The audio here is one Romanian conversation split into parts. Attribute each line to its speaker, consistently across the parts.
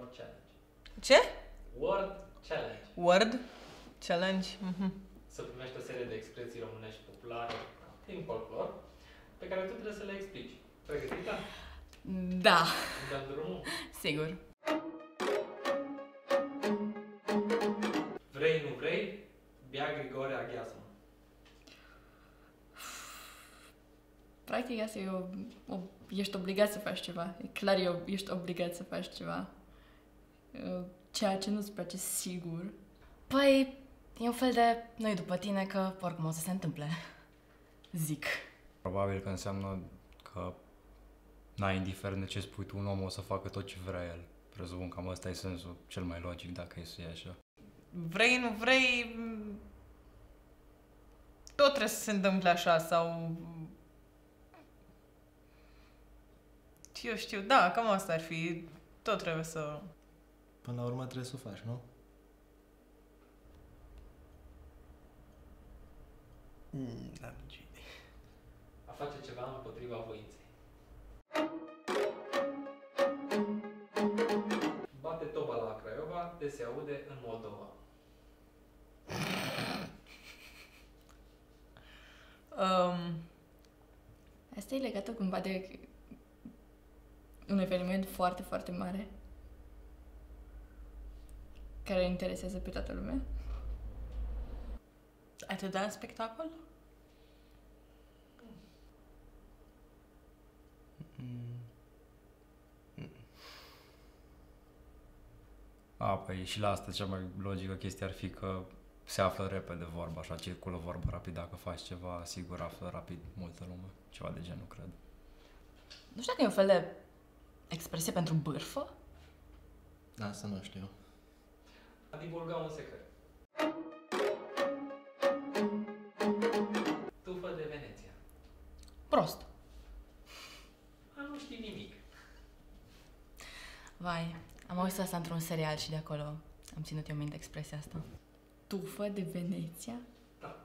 Speaker 1: Word Challenge.
Speaker 2: Ce?
Speaker 1: Word Challenge.
Speaker 2: Word Challenge?
Speaker 1: Să primești o serie de expresii românești populare din folclor pe care tu trebuie să le explici. Pregătită?
Speaker 2: Da,
Speaker 1: Dăm drumul?
Speaker 2: sigur.
Speaker 1: Vrei, nu vrei, bea Grigore Aghiazmă.
Speaker 2: Practic asta e ești obligat să faci ceva. E clar, ești obligat să faci ceva. Ceea ce nu-ți place sigur. Păi, e un fel de noi după tine că oricum o să se întâmple. Zic.
Speaker 3: Probabil că înseamnă că n-ai, indiferent de ce spui tu, un om o să facă tot ce vrea el. Presupun că ăsta e sensul cel mai logic dacă e să e așa.
Speaker 2: Vrei, nu vrei, tot trebuie să se întâmple așa sau... Eu știu, da, cam asta ar fi. Tot trebuie să...
Speaker 4: Până la urmă trebuie să o faci, nu? N-am nicio idee.
Speaker 1: A face ceva împotriva voinței. Bate toba la Craiova, de se aude în Moldova.
Speaker 2: Asta e legată cumva de un eveniment foarte, foarte mare care interesează pe toată lumea. Ai te dat spectacol?
Speaker 3: Păi și la asta cea mai logică chestie ar fi că se află repede vorba, așa, circulă vorba rapid. Dacă faci ceva, sigur află rapid multă lume. Ceva de genul, cred.
Speaker 2: Nu știu dacă e un fel de expresie pentru bârfă?
Speaker 4: Asta nu știu.
Speaker 1: A divulga un secret. Tufă de Veneția.
Speaker 2: Prost.
Speaker 1: A, nu știi nimic.
Speaker 2: Vai, am auzit asta într-un serial și de acolo am ținut eu minte expresia asta. Tufă de Veneția?
Speaker 1: Da.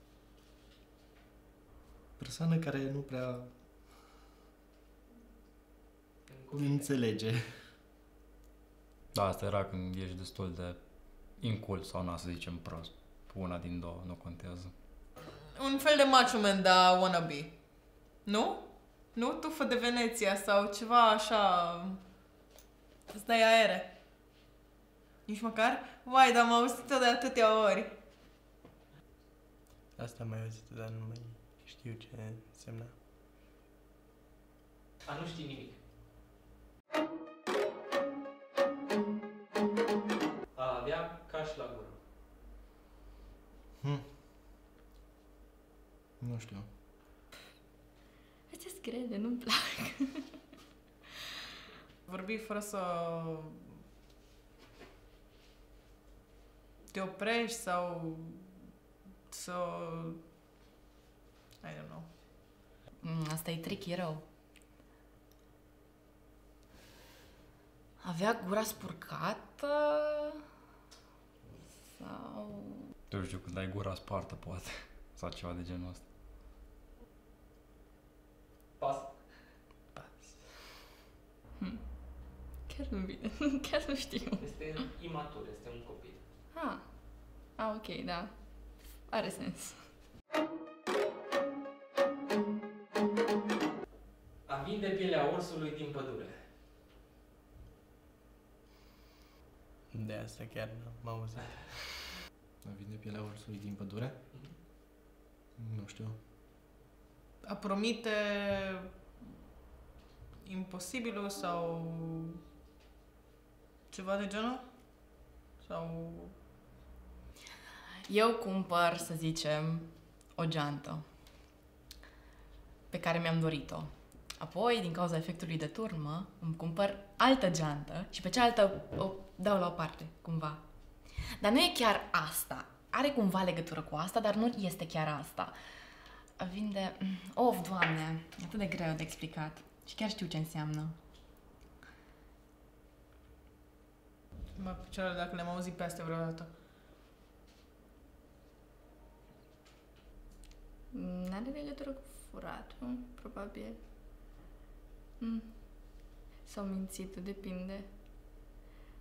Speaker 4: Persoană care nu prea înțelege.
Speaker 3: Da, asta era când ești destul de incult sau, na, să zicem, prost. Una din două, nu contează.
Speaker 2: Un fel de macho man, da, wannabe. Nu? Nu? Tufă de Veneția sau ceva așa... Îți dai aere. Nici măcar? Vai, dar am auzit-o de atâtea ori.
Speaker 4: Asta am mai auzit, dar nu mai știu ce însemna.
Speaker 1: A, nu știi nimic. A avea caș la gură.
Speaker 4: Nu știu.
Speaker 2: Astea sunt grele, nu-mi plac. Vorbi fără să te oprești sau să... I don't know. Asta e tricky rău. Avea gura spurcată sau...
Speaker 3: Nu știu, când ai gura spartă, poate. Sau ceva de genul ăsta.
Speaker 1: Pas.
Speaker 2: Chiar nu bine, chiar nu știu.
Speaker 1: Este imatur, este un copil.
Speaker 2: Ok, da. Are sens.
Speaker 1: A vinde pielea ursului din pădure.
Speaker 4: De asta chiar n-am auzit. A vinde pielea ursului din pădure? Nu știu.
Speaker 2: A promite imposibilul sau ceva de genul? Sau... Eu cumpăr, să zicem, o geantă pe care mi-am dorit-o. Apoi, din cauza efectului de turmă, îmi cumpăr altă geantă și pe cealaltă o dau la o parte, cumva. Dar nu e chiar asta. Are cumva legătură cu asta, dar nu este chiar asta. Vinde... Of, Doamne, e atât de greu de explicat. Și chiar știu ce înseamnă. Mă picioarele dacă le-am auzit pe astea vreodată. N-are legătură cu furatul, probabil. Sau mințitul, depinde.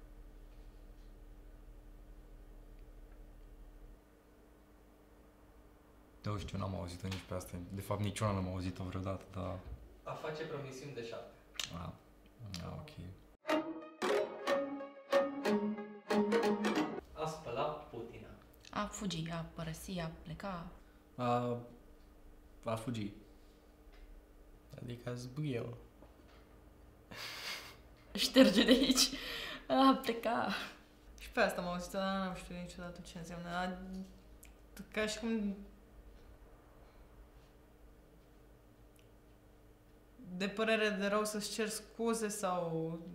Speaker 3: Nu știu, n-am auzit-o nici pe asta. De fapt, niciuna n-am auzit-o vreodată, dar...
Speaker 1: A face promisiuni de 7.
Speaker 3: Ok.
Speaker 1: A spăla Putina.
Speaker 2: A fugi, a părăsi, a pleca.
Speaker 4: A fugi. Adică a zbuie-o.
Speaker 2: Șterge de aici. A pleca. Și pe asta am auzit, dar n-am știut niciodată ce înseamnă. Ca și cum... De părere de rău să-ți cer scuze sau...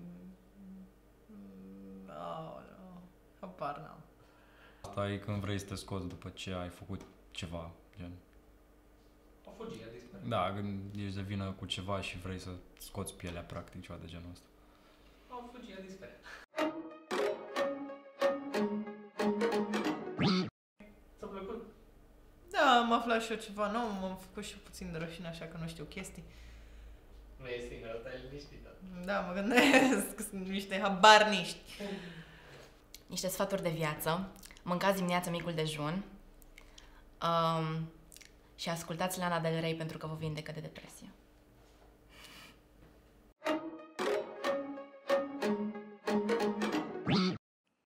Speaker 2: Aoleu, habar n-am.
Speaker 3: Asta e când vrei să te scoți după ce ai făcut ceva, gen.
Speaker 1: A fugi, a dispărut.
Speaker 3: Da, când ești de vină cu ceva și vrei să scoți pielea, practic, ceva de genul ăsta.
Speaker 1: A fugi, a dispărut. Ți-a plăcut?
Speaker 2: Da, am aflat și eu ceva nou, m-am făcut și puțin de rușine, așa că nu știu chestii.
Speaker 1: Nu e singură, stai liniștită.
Speaker 2: Da, mă gândesc, sunt niște habarniști. Niște sfaturi de viață. Mâncați dimineața micul dejun. Și ascultați Lana Del Rey pentru că vă vindecă de depresie.